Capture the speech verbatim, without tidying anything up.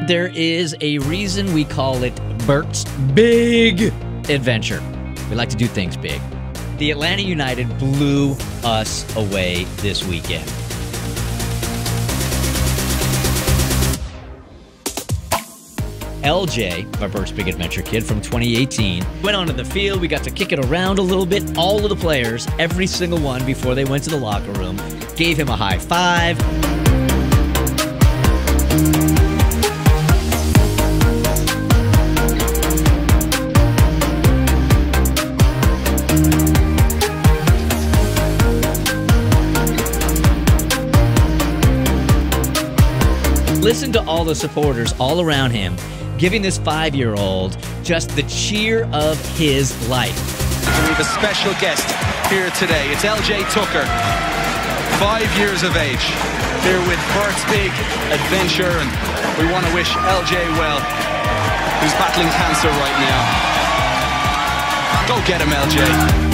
There is a reason we call it Bert's Big Adventure. We like to do things big. The Atlanta United blew us away this weekend. L J, our Bert's Big Adventure kid from twenty eighteen, went onto the field. We got to kick it around a little bit. All of the players, every single one before they went to the locker room, gave him a high five. Listen to all the supporters all around him, giving this five-year-old just the cheer of his life. We have a special guest here today. It's L J Tucker, five years of age, here with Bert's Big Adventure, and we want to wish L J well, who's battling cancer right now. Go get him, L J.